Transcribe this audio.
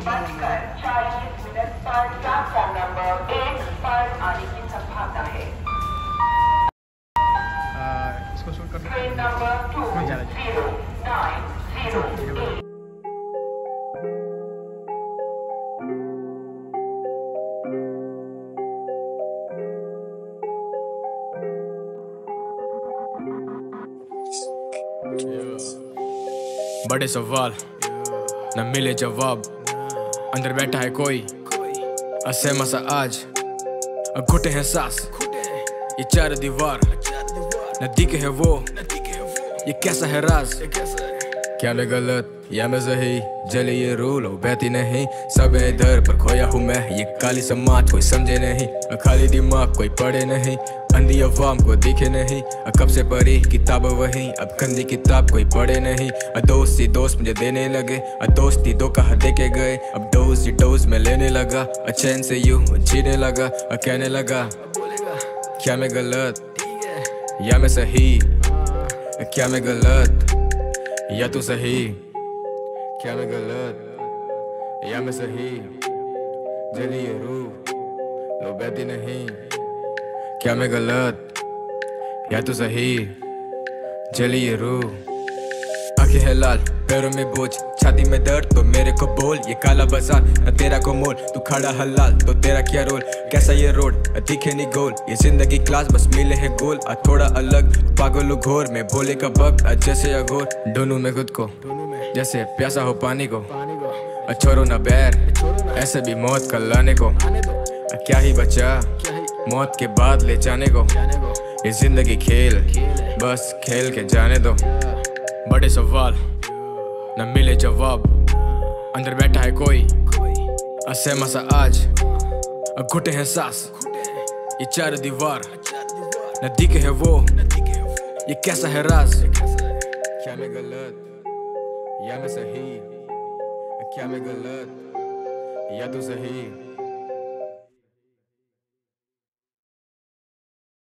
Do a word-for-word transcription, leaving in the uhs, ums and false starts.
बजकर चालीस मिनट पर प्लेटफॉर्म नंबर एक पर आने की संभावना है। इसको शूट कर train number two zero nine zero eight. बड़े सवाल न मिले जवाब, अंदर बैठा है कोई असहमा सा आज, घुटे हैं सांस ये चार दीवार, न दिखे है वो ये कैसा है राज। क्या मैं गलत या मैं सही, जले ये रूल और बहती नहीं, सब है इधर पर खोया हूँ मैं, ये काली समाज कोई समझे नहीं, खाली दिमाग कोई पढ़े नहीं, अंधी अवाम को दिखे नहीं, कब से पढ़ी किताब वही, अब गंदी किताब कोई पढ़े नहीं। दोस्ती दोस्त मुझे देने लगे, दोस्ती दो कहा दे के गए, अब डोज ये डोज में लेने लगा, चैन से यूं जीने लगा, कहने लगा क्या मैं गलत या मैं सही, क्या मैं गलत या तू सही, क्या मैं गलत या मैं सही, जली ये रूह लो बहती नहीं, क्या मैं गलत या तू सही, जली ये रूह। आंखें है लाल पैरों में बोझ, छाती में दर्द तो मेरे को बोल, ये काला बाजार न तेरा को मोल, तू खड़ा हलाल तो तेरा क्या रोल, कैसा ये रोड दिखे नहीं गोल, ये जिंदगी क्लास बस मिले है गोल, आ थोड़ा अलग पागल घोर में भोले का बग जैसे अघोर, ढूंढूं मैं खुद को जैसे प्यासा हो पानी को, छोड़ो ना बैर ऐसे भी मौत का लाने को, क्या ही बचा मौत के बाद ले जाने को, ये जिंदगी खेल बस खेल के जाने दो। बड़े सवाल न मिले जवाब, अंदर बैठा है कोई असहमा सा आज, घुटे हैं सांस ये चार दीवार, न दिखे है वो ये कैसा है राज। क्या मैं गलत या मैं सही, क्या मैं गलत या तू सही।